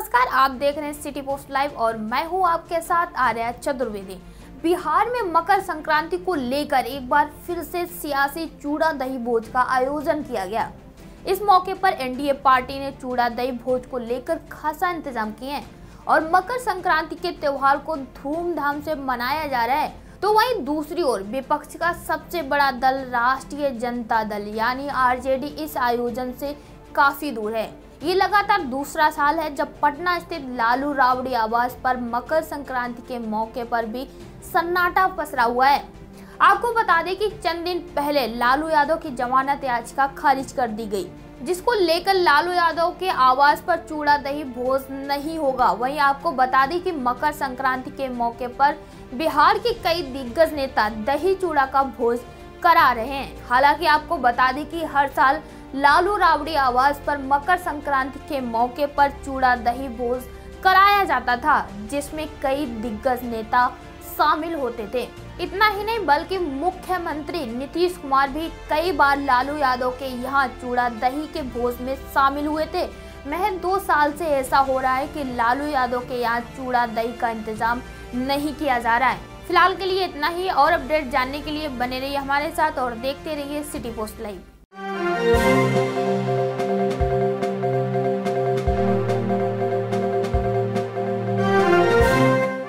नमस्कार, आप देख रहे हैं सिटी पोस्ट लाइव और मैं हूं आपके साथ आर्या चतुर्वेदी। बिहार में मकर संक्रांति को लेकर एक बार फिर से सियासी चूड़ा दही भोज का आयोजन किया गया। इस मौके पर एनडीए पार्टी ने चूड़ा दही भोज को लेकर खासा इंतजाम किए हैं और मकर संक्रांति के त्योहार को धूमधाम से मनाया जा रहा है। तो वहीं दूसरी ओर विपक्ष का सबसे बड़ा दल राष्ट्रीय जनता दल यानी आरजेडी इस आयोजन से काफी दूर है। ये लगातार दूसरा साल है जब पटना स्थित लालू राबड़ी आवास पर मकर संक्रांति के मौके पर भी सन्नाटा पसरा हुआ है। आपको बता दें कि चंद दिन पहले लालू यादव की जमानत याचिका खारिज कर दी गई, जिसको लेकर लालू यादव के आवास पर चूड़ा दही भोज नहीं होगा। वहीं आपको बता दें कि मकर संक्रांति के मौके पर बिहार के कई दिग्गज नेता दही चूड़ा का भोज करा रहे हैं। हालांकि आपको बता दें कि हर साल लालू राबड़ी आवास पर मकर संक्रांति के मौके पर चूड़ा दही भोज कराया जाता था, जिसमें कई दिग्गज नेता शामिल होते थे। इतना ही नहीं बल्कि मुख्यमंत्री नीतीश कुमार भी कई बार लालू यादव के यहाँ चूड़ा दही के भोज में शामिल हुए थे। महज 2 साल से ऐसा हो रहा है कि लालू यादव के यहाँ चूड़ा दही का इंतजाम नहीं किया जा रहा है। फिलहाल के लिए इतना ही, और अपडेट जानने के लिए बने रहिए हमारे साथ और देखते रहिए सिटी पोस्ट लाइव।